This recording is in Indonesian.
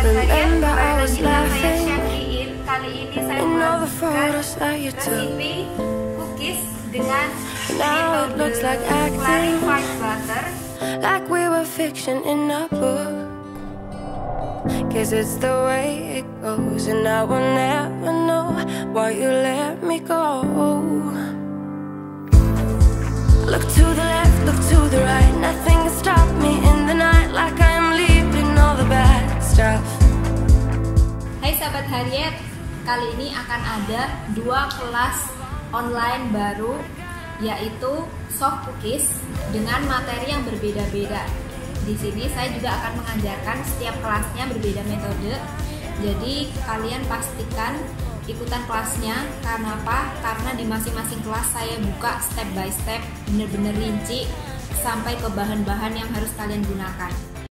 sekalian, Remember I kembali was lagi dengan saya laughing Chef Iin. Kali ini saya in all the membuatkan photos that you took. resipi cookies dengan Now it looks like metode acting, clarified butter. like we were fiction in a book. Guess it's the way it goes, and I will never know why you let me go. Look to the left, look to the right, nothing can stop me in the night, like I'm leaving all the bad stuff. Hai sahabat Harriet, kali ini akan ada 2 kelas online baru, yaitu soft cookies dengan materi yang berbeda-beda. Di sini saya juga akan mengajarkan setiap kelasnya berbeda metode. Jadi kalian pastikan ikutan kelasnya. Karena apa? Karena di masing-masing kelas saya buka step by step, bener-bener rinci sampai ke bahan-bahan yang harus kalian gunakan.